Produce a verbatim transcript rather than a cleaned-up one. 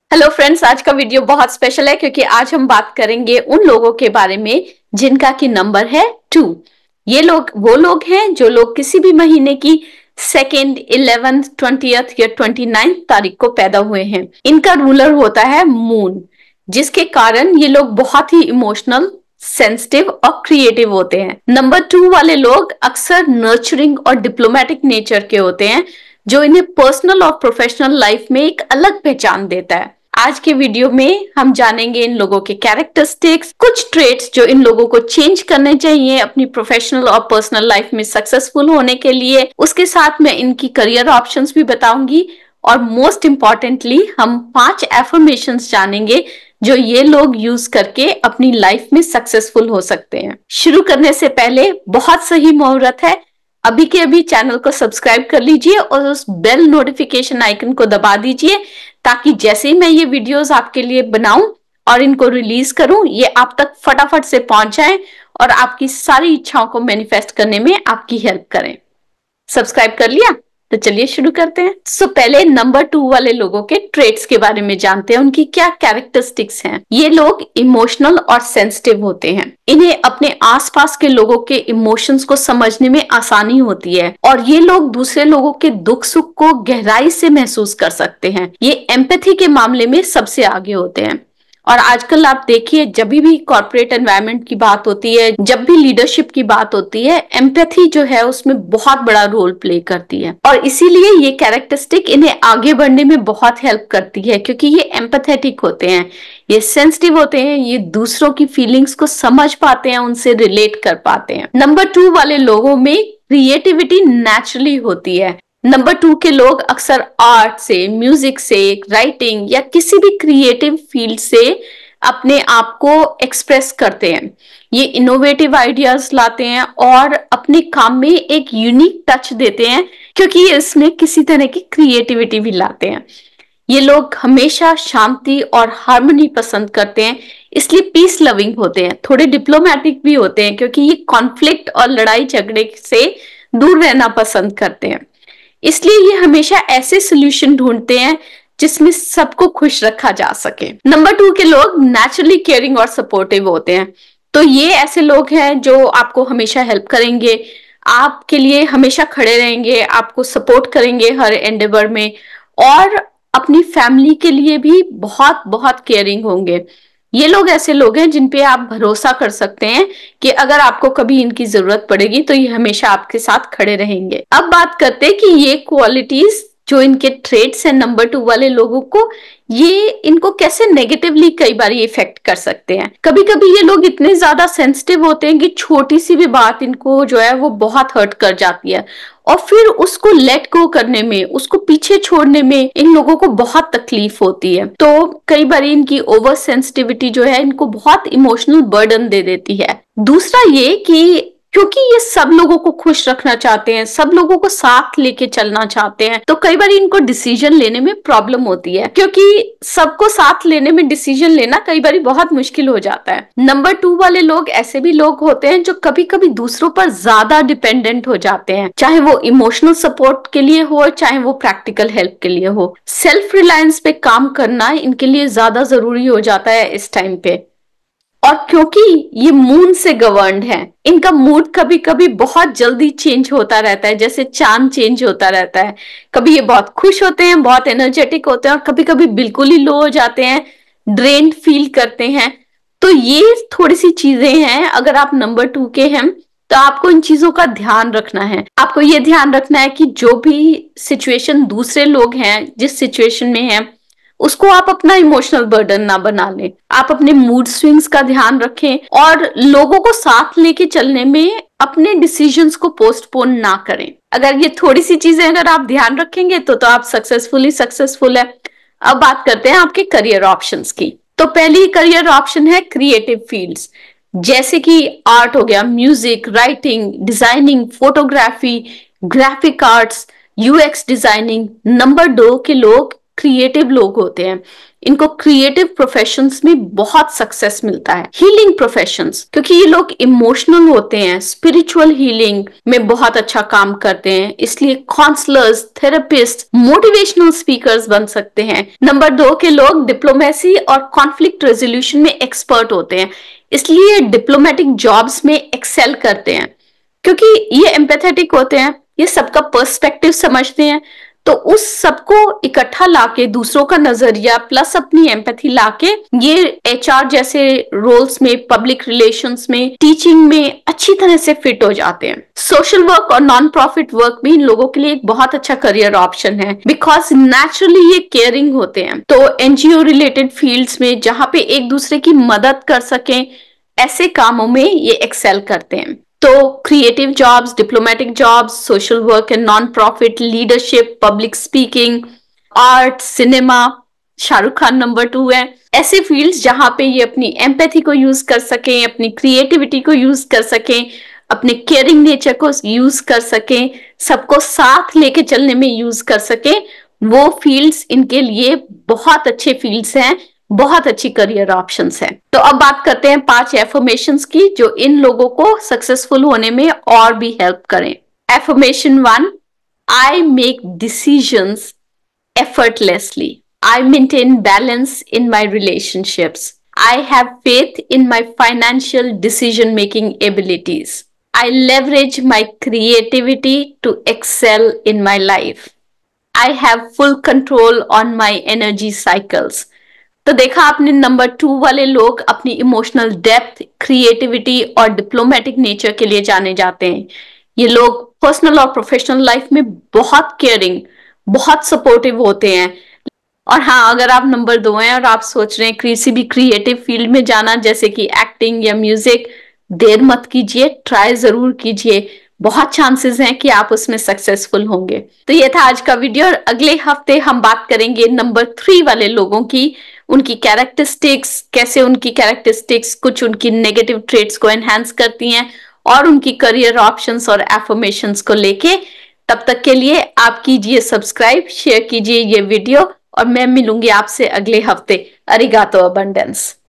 Hello friends, आज का video बहुत स्पेशल है क्योंकि आज हम बात करेंगे उन लोगों के बारे में जिनका की नंबर है टू। ये लोग वो लोग हैं जो लोग किसी भी महीने की सेकेंड, इलेवेंथ, ट्वेंटियथ या ट्वेंटी नाइन्थ तारीख को पैदा हुए हैं। इनका रूलर होता है मून, जिसके कारण ये लोग बहुत ही इमोशनल, सेंसिटिव और क्रिएटिव होते हैं। नंबर टू वाले लोग अक्सर नर्चरिंग और डिप्लोमेटिक नेचर के होते हैं, जो इन्हें पर्सनल और प्रोफेशनल लाइफ में एक अलग पहचान देता है। आज के वीडियो में हम जानेंगे इन लोगों के कैरेक्टरिस्टिक्स, कुछ ट्रेट्स जो इन लोगों को चेंज करने चाहिए अपनी प्रोफेशनल और पर्सनल लाइफ में सक्सेसफुल होने के लिए। उसके साथ मैं इनकी करियर ऑप्शंस भी बताऊंगी और मोस्ट इंपॉर्टेंटली हम पांच एफर्मेशंस जानेंगे जो ये लोग यूज करके अपनी लाइफ में सक्सेसफुल हो सकते हैं। शुरू करने से पहले बहुत सही मुहूर्त है, अभी के अभी चैनल को सब्सक्राइब कर लीजिए और उस बेल नोटिफिकेशन आइकन को दबा दीजिए ताकि जैसे ही मैं ये वीडियोस आपके लिए बनाऊं और इनको रिलीज करूं, ये आप तक फटाफट से पहुंच जाएं और आपकी सारी इच्छाओं को मैनिफेस्ट करने में आपकी हेल्प करें। सब्सक्राइब कर लिया? तो चलिए शुरू करते हैं। सो so, पहले नंबर टू वाले लोगों के ट्रेट्स के बारे में जानते हैं, उनकी क्या कैरेक्टरिस्टिक्स हैं। ये लोग इमोशनल और सेंसिटिव होते हैं। इन्हें अपने आसपास के लोगों के इमोशंस को समझने में आसानी होती है और ये लोग दूसरे लोगों के दुख सुख को गहराई से महसूस कर सकते हैं। ये एम्पैथी के मामले में सबसे आगे होते हैं और आजकल आप देखिए, जब भी कॉर्पोरेट एनवायरनमेंट की बात होती है, जब भी लीडरशिप की बात होती है, एम्पैथी जो है उसमें बहुत बड़ा रोल प्ले करती है और इसीलिए ये कैरेक्टरिस्टिक इन्हें आगे बढ़ने में बहुत हेल्प करती है क्योंकि ये एम्पैथेटिक होते हैं, ये सेंसिटिव होते हैं, ये दूसरों की फीलिंग्स को समझ पाते हैं, उनसे रिलेट कर पाते हैं। नंबर टू वाले लोगों में क्रिएटिविटी नेचुरली होती है। नंबर टू के लोग अक्सर आर्ट से, म्यूजिक से, राइटिंग या किसी भी क्रिएटिव फील्ड से अपने आप को एक्सप्रेस करते हैं। ये इनोवेटिव आइडियाज लाते हैं और अपने काम में एक यूनिक टच देते हैं क्योंकि ये इसमें किसी तरह की क्रिएटिविटी भी लाते हैं। ये लोग हमेशा शांति और हार्मनी पसंद करते हैं, इसलिए पीस लविंग होते हैं। थोड़े डिप्लोमेटिक भी होते हैं क्योंकि ये कॉन्फ्लिक्ट और लड़ाई झगड़े से दूर रहना पसंद करते हैं, इसलिए ये हमेशा ऐसे सोल्यूशन ढूंढते हैं जिसमें सबको खुश रखा जा सके। नंबर टू के लोग नेचुरली केयरिंग और सपोर्टिव होते हैं, तो ये ऐसे लोग हैं जो आपको हमेशा हेल्प करेंगे, आपके लिए हमेशा खड़े रहेंगे, आपको सपोर्ट करेंगे हर एंडेवर में और अपनी फैमिली के लिए भी बहुत बहुत केयरिंग होंगे। ये लोग ऐसे लोग हैं जिन पे आप भरोसा कर सकते हैं कि अगर आपको कभी इनकी जरूरत पड़ेगी तो ये हमेशा आपके साथ खड़े रहेंगे। अब बात करते हैं कि ये क्वालिटीज जो इनके ट्रेट्स हैं नंबर टू वाले लोगों को, ये इनको कैसे नेगेटिवली कई बार इफेक्ट कर सकते हैं। कभी कभी ये लोग इतने ज्यादा सेंसिटिव होते हैं कि छोटी सी भी बात इनको जो है वो बहुत हर्ट कर जाती है और फिर उसको लेट गो करने में, उसको पीछे छोड़ने में इन लोगों को बहुत तकलीफ होती है। तो कई बार इनकी ओवर सेंसिटिविटी जो है इनको बहुत इमोशनल बर्डन दे देती है। दूसरा ये कि क्योंकि ये सब लोगों को खुश रखना चाहते हैं, सब लोगों को साथ लेके चलना चाहते हैं, तो कई बार इनको डिसीजन लेने में प्रॉब्लम होती है क्योंकि सबको साथ लेने में डिसीजन लेना कई बार बहुत मुश्किल हो जाता है। नंबर टू वाले लोग ऐसे भी लोग होते हैं जो कभी कभी दूसरों पर ज्यादा डिपेंडेंट हो जाते हैं, चाहे वो इमोशनल सपोर्ट के लिए हो, चाहे वो प्रैक्टिकल हेल्प के लिए हो। सेल्फ रिलायंस पे काम करना इनके लिए ज्यादा जरूरी हो जाता है इस टाइम पे। और क्योंकि ये मून से गवर्नड है, इनका मूड कभी कभी बहुत जल्दी चेंज होता रहता है, जैसे चांद चेंज होता रहता है। कभी ये बहुत खुश होते हैं, बहुत एनर्जेटिक होते हैं और कभी कभी बिल्कुल ही लो हो जाते हैं, ड्रेन्ड फील करते हैं। तो ये थोड़ी सी चीजें हैं, अगर आप नंबर टू के हैं तो आपको इन चीजों का ध्यान रखना है। आपको ये ध्यान रखना है कि जो भी सिचुएशन दूसरे लोग हैं जिस सिचुएशन में हैं, उसको आप अपना इमोशनल बर्डन ना बना लें। आप अपने मूड स्विंग्स का ध्यान रखें और लोगों को साथ लेके चलने में अपने डिसीजंस को पोस्टपोन ना करें। अगर ये थोड़ी सी चीजें अगर आप ध्यान रखेंगे तो तो आप सक्सेसफुली सक्सेसफुल है। अब बात करते हैं आपके करियर ऑप्शंस की। तो पहली करियर ऑप्शन है क्रिएटिव फील्ड्स, जैसे कि आर्ट हो गया, music, writing, designing, photography, graphic arts, UX designing. Number दो के लोग क्रिएटिव लोग होते हैं, इनको क्रिएटिव प्रोफेशंस में बहुत सक्सेस मिलता है। हीलिंग प्रोफेशंस, क्योंकि ये लोग इमोशनल होते हैं, स्पिरिचुअल हीलिंग में बहुत अच्छा काम करते हैं, इसलिए काउंसलर्स, थेरेपिस्ट, मोटिवेशनल स्पीकर्स बन सकते हैं। नंबर दो के लोग डिप्लोमेसी और कॉन्फ्लिक्ट रेजोल्यूशन में एक्सपर्ट होते हैं, इसलिए डिप्लोमेटिक जॉब्स में एक्सेल करते हैं, क्योंकि ये एम्पैथेटिक होते हैं, ये सबका पर्सपेक्टिव समझते हैं। तो उस सबको इकट्ठा लाके, दूसरों का नजरिया प्लस अपनी एम्पैथी लाके, ये एचआर जैसे रोल्स में, पब्लिक रिलेशंस में, टीचिंग में अच्छी तरह से फिट हो जाते हैं। सोशल वर्क और नॉन प्रॉफिट वर्क भी इन लोगों के लिए एक बहुत अच्छा करियर ऑप्शन है, बिकॉज नेचुरली ये केयरिंग होते हैं। तो एनजीओ रिलेटेड फील्ड्स में जहां पे एक दूसरे की मदद कर सकें, ऐसे कामों में ये एक्सेल करते हैं। तो creative jobs, diplomatic jobs, social work and non profit, leadership, public speaking, art, cinema, Shahrukh Khan number two है। ऐसे फील्ड्स जहां पे ये अपनी एम्पैथी को यूज कर सकें, अपनी क्रिएटिविटी को यूज कर सकें, अपने केयरिंग नेचर को यूज कर सकें, सबको साथ लेके चलने में यूज कर सकें, वो फील्ड्स इनके लिए बहुत अच्छे फील्ड्स हैं, बहुत अच्छी करियर ऑप्शंस हैं। तो अब बात करते हैं पांच एफर्मेशंस की जो इन लोगों को सक्सेसफुल होने में और भी हेल्प करें। Affirmation one, I make decisions effortlessly. I maintain balance in my relationships. I have faith in my financial decision making abilities. I leverage my creativity to excel in my life. I have full control on my energy cycles. तो देखा आपने, number two वाले लोग अपनी emotional depth, creativity और diplomatic nature के लिए जाने जाते हैं। ये लोग पर्सनल और प्रोफेशनल लाइफ में बहुत केयरिंग, बहुत सपोर्टिव होते हैं। और हाँ, अगर आप नंबर दो हैं और आप सोच रहे हैं किसी भी क्रिएटिव फील्ड में जाना, जैसे कि एक्टिंग या म्यूजिक, देर मत कीजिए, ट्राई जरूर कीजिए, बहुत चांसेस हैं कि आप उसमें सक्सेसफुल होंगे। तो ये था आज का वीडियो, और अगले हफ्ते हम बात करेंगे नंबर थ्री वाले लोगों की, उनकी कैरेक्टरिस्टिक्स, कैसे उनकी कैरेक्टरिस्टिक्स कुछ उनकी नेगेटिव ट्रेट्स को एनहांस करती हैं, और उनकी करियर ऑप्शंस और एफर्मेशंस को लेके। तब तक के लिए आप कीजिए सब्सक्राइब, शेयर कीजिए ये वीडियो, और मैं मिलूंगी आपसे अगले हफ्ते। अरिगातो अबंडेंस।